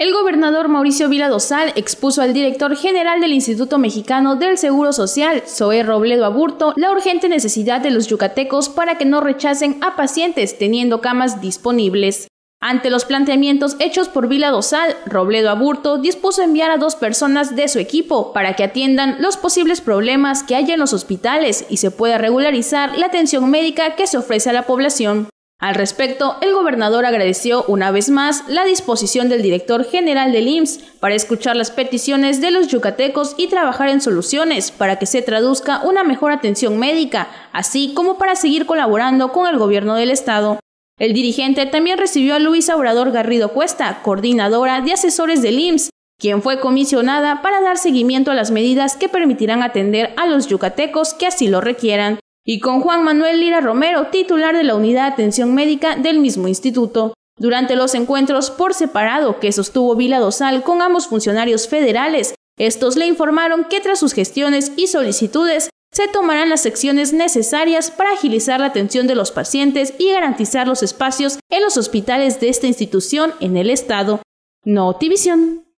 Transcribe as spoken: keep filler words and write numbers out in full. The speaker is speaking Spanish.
El gobernador Mauricio Vila Dosal expuso al director general del Instituto Mexicano del Seguro Social, Zoé Robledo Aburto, la urgente necesidad de los yucatecos para que no rechacen a pacientes teniendo camas disponibles. Ante los planteamientos hechos por Vila Dosal, Robledo Aburto dispuso enviar a dos personas de su equipo para que atiendan los posibles problemas que haya en los hospitales y se pueda regularizar la atención médica que se ofrece a la población. Al respecto, el gobernador agradeció una vez más la disposición del director general del I M S S para escuchar las peticiones de los yucatecos y trabajar en soluciones para que se traduzca una mejor atención médica, así como para seguir colaborando con el gobierno del estado. El dirigente también recibió a Luisa Obrador Garrido Cuesta, coordinadora de asesores del I M S S, quien fue comisionada para dar seguimiento a las medidas que permitirán atender a los yucatecos que así lo requieran, y con Juan Manuel Lira Romero, titular de la Unidad de Atención Médica del mismo instituto. Durante los encuentros por separado que sostuvo Vila Dosal con ambos funcionarios federales, estos le informaron que tras sus gestiones y solicitudes se tomarán las acciones necesarias para agilizar la atención de los pacientes y garantizar los espacios en los hospitales de esta institución en el estado. Notivisión.